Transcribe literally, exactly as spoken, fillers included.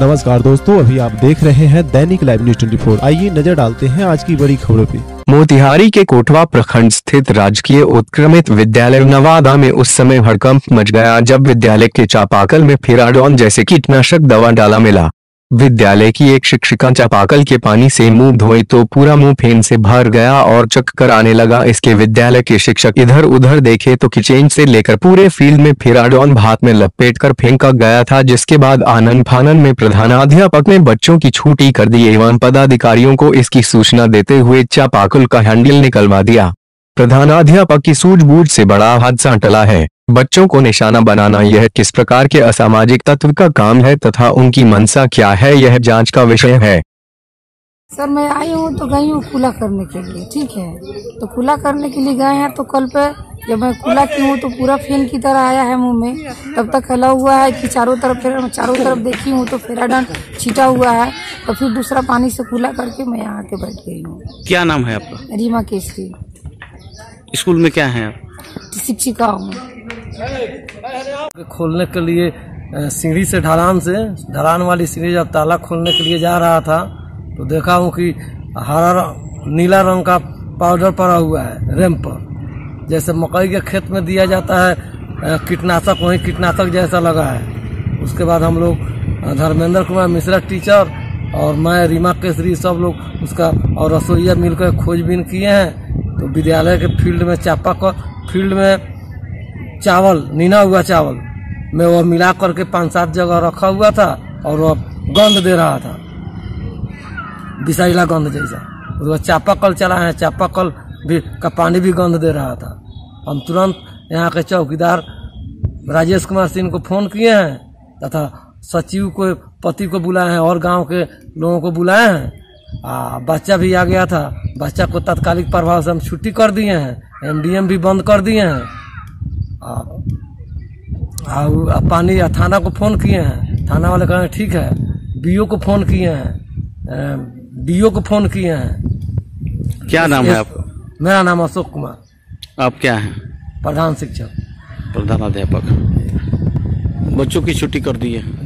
नमस्कार दोस्तों, अभी आप देख रहे हैं दैनिक लाइव न्यूज चौबीस। आइए नजर डालते हैं आज की बड़ी खबरों पे। मोतिहारी के कोटवा प्रखंड स्थित राजकीय उत्क्रमित विद्यालय नवादा में उस समय हड़कंप मच गया जब विद्यालय के चापाकल में फिराडोन जैसे कीटनाशक दवा डाला मिला। विद्यालय की एक शिक्षिका चापाकल के पानी से मुंह धोई तो पूरा मुंह फेन से भर गया और चक्कर आने लगा। इसके विद्यालय के शिक्षक इधर उधर देखे तो किचन से लेकर पूरे फील्ड में फिराडोन भात में लपेटकर फेंका गया था, जिसके बाद आनन फानन में प्रधानाध्यापक ने बच्चों की छुट्टी कर दी एवं पदाधिकारियों को इसकी सूचना देते हुए चापाकल का हैंडल निकलवा दिया। प्रधानाध्यापक की सूझबूझ से बड़ा हादसा टला है। बच्चों को निशाना बनाना यह किस प्रकार के असामाजिक तत्व का काम है तथा उनकी मंशा क्या है, यह जांच का विषय है। सर मैं आई हूँ तो गई हूँ खुला करने के लिए, ठीक है। तो खुला करने के लिए गए हैं तो कल पे जब मैं खुला की हूँ तो पूरा फेन की तरह आया है मुंह में। तब तक फैला हुआ है कि चारों तरफ फिर चारों तरफ देखी हूँ तो फेराडन छीटा हुआ है। तो फिर दूसरा पानी से खुला करके मैं यहाँ के बैठ गई हूँ। क्या नाम है आपका? रीमा केसरी। स्कूल में क्या है आप? शिक्षिका हूँ। खोलने के लिए सीढ़ी से ढलान से ढलान वाली सीढ़ी जब ताला खोलने के लिए जा रहा था तो देखा हूँ कि हरा नीला रंग का पाउडर पड़ा हुआ है रैंप पर, जैसे मकई के खेत में दिया जाता है कीटनाशक, वही कीटनाशक जैसा लगा है। उसके बाद हम लोग धर्मेंद्र कुमार मिश्रा टीचर और मैं रीमा केसरी सब लोग उसका और रसोईया मिलकर खोजबीन किए हैं। तो विद्यालय के फील्ड में चापा का फील्ड में चावल नीना हुआ चावल में वो मिला करके पांच सात जगह रखा हुआ था और वो गंध दे रहा था, विषैला गंध जैसा। वो चापाकल चला है, चापाकल भी का पानी भी गंध दे रहा था। हम तुरंत यहाँ के चौकीदार राजेश कुमार सिंह को फोन किए हैं तथा सचिव को पति को बुलाए हैं और गांव के लोगों को बुलाए हैं। आ, बच्चा भी आ गया था, बच्चा को तात्कालिक प्रभाव से हम छुट्टी कर दिए हैं, एमडीएम भी बंद कर दिए हैं। आ, आ, आ, पानी आ, थाना को फोन किए हैं, थाना वाले कह रहे हैं ठीक है। बीओ को फोन किए हैं, डीओ को फोन किए हैं। क्या नाम है आपका? मेरा नाम अशोक कुमार। आप क्या हैं? प्रधान शिक्षक, प्रधानाध्यापक। बच्चों की छुट्टी कर दी है?